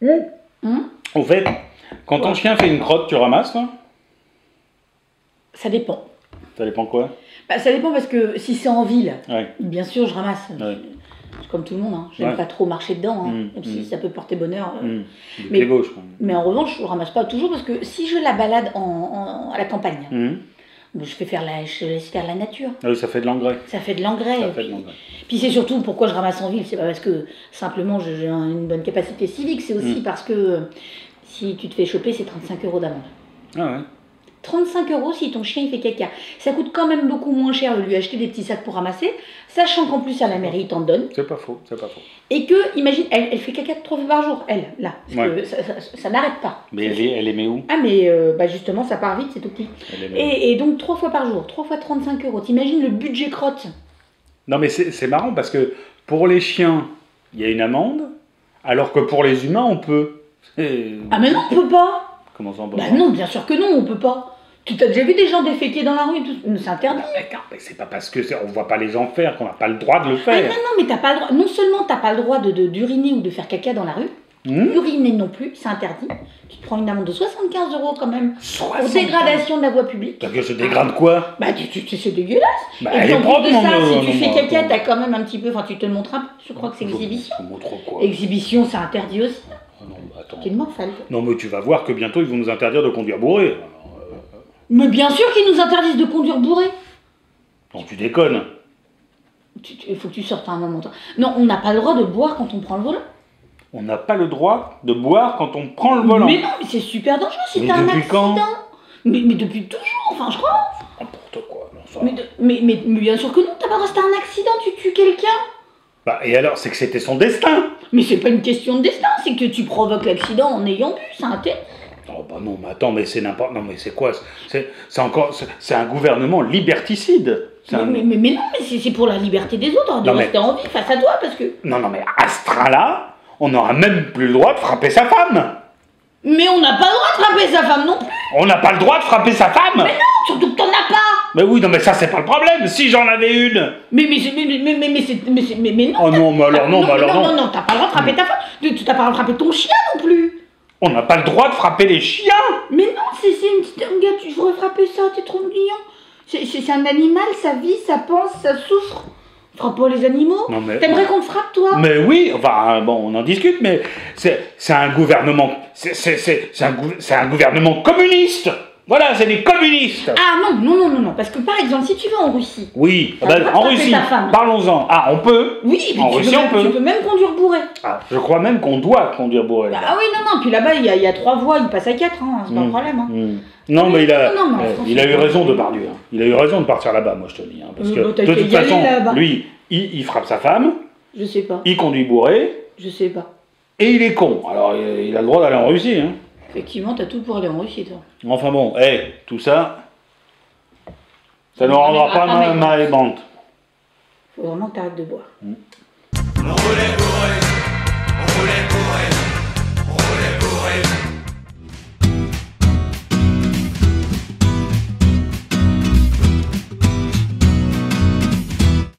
Au fait, quand ton chien fait une crotte, tu ramasses, toi? Ça dépend. Ça dépend quoi? Bah, ça dépend parce que si c'est en ville, Ouais. bien sûr, je ramasse. Ouais. Comme tout le monde, hein. J'aime pas trop marcher dedans, hein. Même si ça peut porter bonheur. Du pied gauche. Mais en revanche, je ramasse pas toujours parce que si je la balade à la campagne, je laisse faire la nature. Ah oui, ça fait de l'engrais. Ça fait de l'engrais. Puis c'est surtout pourquoi je ramasse en ville, c'est pas parce que simplement j'ai une bonne capacité civique, c'est aussi parce que si tu te fais choper, c'est 35 € d'amende. Ah ouais. 35 € si ton chien il fait caca. Ça coûte quand même beaucoup moins cher de lui acheter des petits sacs pour ramasser, sachant qu'en plus à la mairie ils t'en donnent. C'est pas faux, c'est pas faux. Et que, imagine, elle fait caca 3 fois par jour, elle, là. Parce que ça n'arrête pas. Mais elle met où? Ah mais justement ça part vite, c'est tout petit. Et donc 3 fois par jour, 3 fois 35 €. T'imagines le budget crotte? Non mais c'est marrant parce que pour les chiens, il y a une amende, alors que pour les humains, on peut. Ah mais non, on peut pas. Comment ça on peut pas? Non, bien sûr que non, on peut pas. Tu t'as déjà vu des gens déféquer dans la rue? C'est interdit. Mais c'est pas parce que on voit pas les gens faire qu'on n'a pas le droit de le faire. Ah non, mais t'as pas le droit. Non seulement t'as pas le droit d'uriner ou de faire caca dans la rue, uriner non plus, c'est interdit. Tu te prends une amende de 75 € quand même. Pour dégradation de la voie publique. Parce que je dégrade quoi? Bah c'est dégueulasse. Bah, et en plus de ça, si tu fais caca, attends. t'as quand même un petit peu. Enfin, tu te le montres un peu. Je crois que c'est exhibition. Je montre quoi? Exhibition, c'est interdit aussi. Ah non, bah attends. T'es une morphale. Non, mais tu vas voir que bientôt ils vont nous interdire de conduire bourré. Mais bien sûr qu'ils nous interdisent de conduire bourré. Non, tu déconnes. Il faut que tu sortes à un moment. Non, on n'a pas le droit de boire quand on prend le volant. On n'a pas le droit de boire quand on prend le volant. Mais non, mais c'est super dangereux, c'est un accident. Quand mais depuis toujours, enfin je crois. N'importe quoi. Mais bien sûr que non, t'as pas le droit, c'était un accident, tu tues quelqu'un. Bah et alors, c'est que c'était son destin. Mais c'est pas une question de destin, c'est que tu provoques l'accident en ayant bu, c'est un thème. Oh bah non, mais attends, mais c'est n'importe... Non mais c'est quoi? C'est un gouvernement liberticide. Mais non, mais c'est pour la liberté des autres, de rester en vie face à toi, parce que... Non, mais à ce train-là, on n'aura même plus le droit de frapper sa femme. Mais on n'a pas le droit de frapper sa femme non plus. On n'a pas le droit de frapper sa femme. Mais non, surtout que t'en as pas. Mais oui, non mais ça c'est pas le problème, si j'en avais une. Mais non. Oh non, mais alors non, Non, t'as pas le droit de frapper ta femme, t'as pas le droit de frapper ton chien non plus. On n'a pas le droit de frapper les chiens. Mais non, c'est une petite... Regarde, tu devrais frapper ça, t'es trop mignon. C'est un animal, ça vit, ça pense, ça souffre. Frappe pas les animaux. T'aimerais qu'on te frappe, toi? Mais oui, enfin, bon, on en discute, mais c'est un gouvernement... C'est un gouvernement communiste. Voilà, c'est des communistes. Ah non, parce que par exemple, si tu vas en Russie... Oui, en Russie, parlons-en. Ah, on peut? Oui, en Russie, on peut. Tu peux même conduire bourré. Ah, je crois même qu'on doit conduire bourré. Ah oui, non, puis là-bas, il y a 3 voies, il passe à 4, hein, c'est pas un problème. Hein. Non, mais il a eu raison de partir. Il a eu raison de partir là-bas, moi, je te dis. Hein, parce que, de toute façon, lui, il frappe sa femme. Je sais pas. Il conduit bourré. Je sais pas. Et il est con. Alors, il a le droit d'aller en Russie, hein. Effectivement, t'as tout pour aller en Russie, toi. Enfin bon, tout ça, ça ne rendra pas ma ébante. Faut vraiment que t'arrêtes de boire.